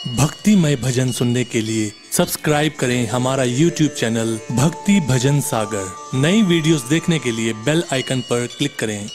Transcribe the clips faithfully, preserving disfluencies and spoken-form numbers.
भक्तिमय भजन सुनने के लिए सब्सक्राइब करें हमारा यूट्यूब चैनल भक्ति भजन सागर। नई वीडियोस देखने के लिए बेल आइकन पर क्लिक करें।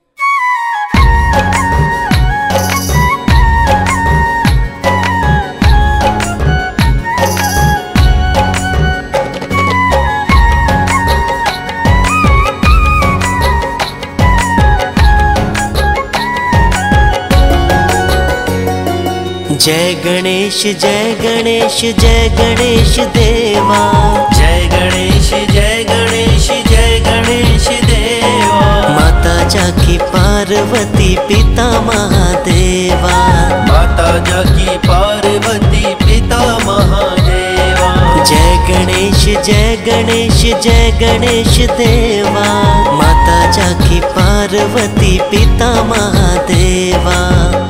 जय गणेश जय गणेश जय गणेश देवा। जय गणेश जय गणेश जय गणेश देवा। माता जाकी पार्वती पिता महादेवा। माता जाकी पार्वती पिता महादेवा। जय गणेश जय गणेश जय गणेश देवा। माता जाकी पार्वती पिता महादेवा।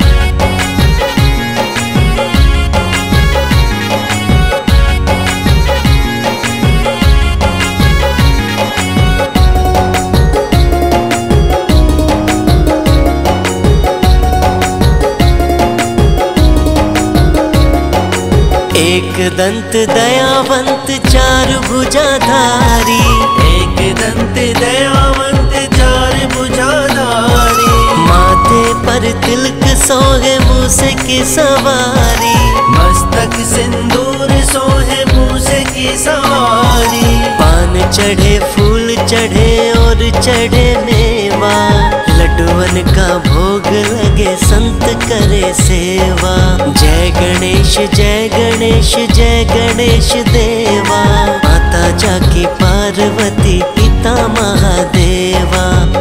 एक दंत दयावंत चार भुजाधारी। एक दंत दयावंत चार भुजाधारी। माथे पर तिलक सोहे मूसे की सवारी। मस्तक सिंदूर सोहे मूसे की सवारी। पान चढ़े फूल चढ़े और चढ़े मेवा। लड्डुअन का भोग लगे संत करे सेवा। जय गणेश जय गणेश जय गणेश देवा। माता जाकी पार्वती पिता महादेवा।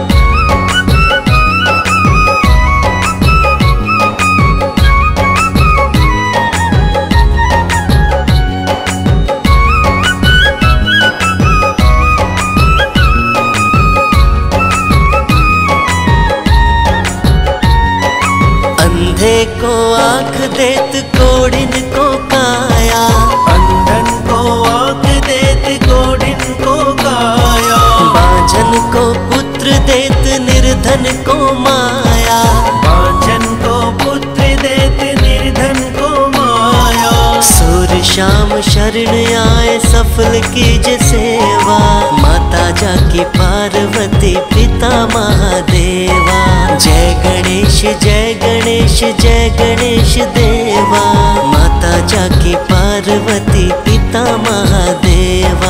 अंधे को आँख देत कोढ़िन को काया। अंधन को आँख देत कोढ़िन को काया। बांझन को पुत्र देत निर्धन को माया। बांझन को पुत्र देत निर्धन को माया। सूर शाम शरण आए सफल कीजे सेवा। माता जाकी पार्वती पिता महादेवा। जय गणेश जय गणेश जय गणेश देवा। माता जाकी पार्वती पिता महादेवा।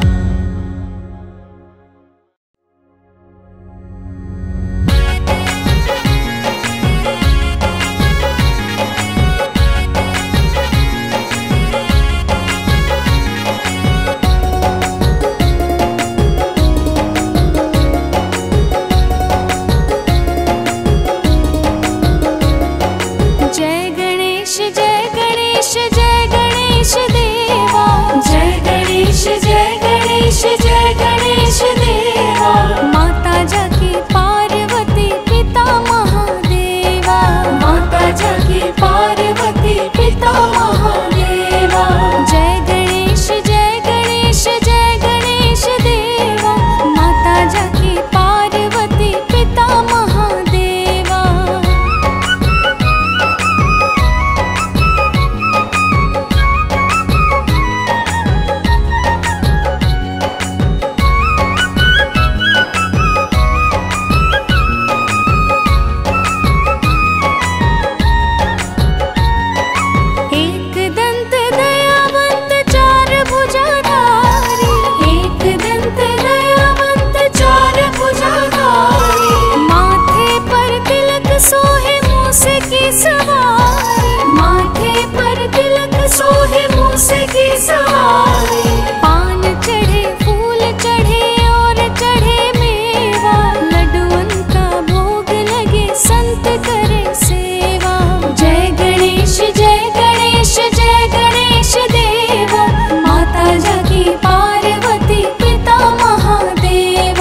जय गणेश जय गणेश जय गणेश देवा। जय गणेश जय गणेश जय गणेश देवा। माता जाकी पार्वती पिता महादेवा। माता जाकी पार्वती पिता महादेवा। जय गणेश जय गणेश जय गणेश देवा। माता जाकी पार्वती पिता महादेवा। एक दंत दयावंत चार भुजाधारी। एक दंत दयावंत चार भुजाधारी। माथे पर तिलक सोहे मूसे की सवारी। माथे पर तिलक सोहे मूसे की सवारी। पान चढ़े फूल चढ़े और चढ़े मेवा। लड्डुअन का भोग लगे संत करे सेवा। जय गणेश जय गणेश जय गणेश देवा। माता जाकी पार्वती पिता महादेवा।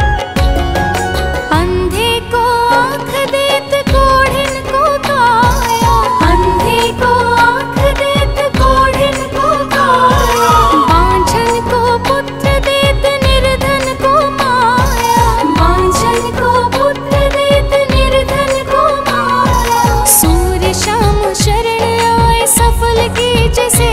अंधे को आँख देत कोढ़िन को काया। जैसे